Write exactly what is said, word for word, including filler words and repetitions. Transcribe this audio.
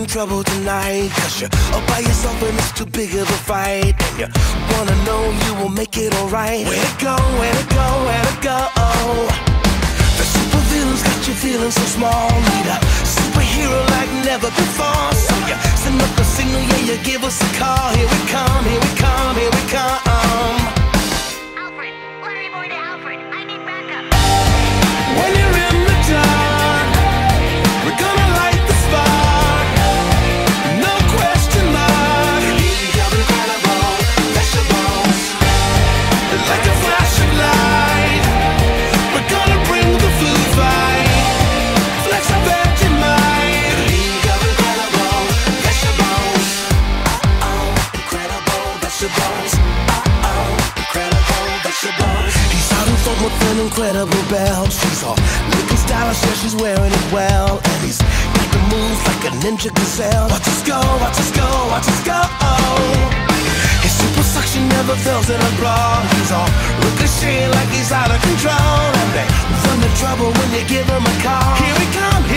in trouble tonight, cause you're all by yourself and it's too big of a fight, and you wanna know you will make it alright. Where to go, where to go, where to go? The supervillain's got you feeling so small. Need a superhero like never before. So you send up a signal, yeah, you give us a call. Here we come, here we come, here we come. Alfred, Larry boy to Alfred, I need backup. When you're in the dark, we're gonna light the spark. No question mark. League of Incredible Vegetables. Like a flash of light, we're gonna bring the food fight. Flex a Vegemite. League of Incredible Vegetables. Uh-oh, incredible vegetables. Uh-oh, incredible vegetables. He's out in front with an incredible belt. She's all looking stylish, yeah, she's wearing it well. And he's got the moves like a ninja gazelle. Watch us go, watch us go, watch us go. His super suction never fails in a brawl. He's all ricocheting like he's out of control. And they run into trouble when you give him a call. Here we come,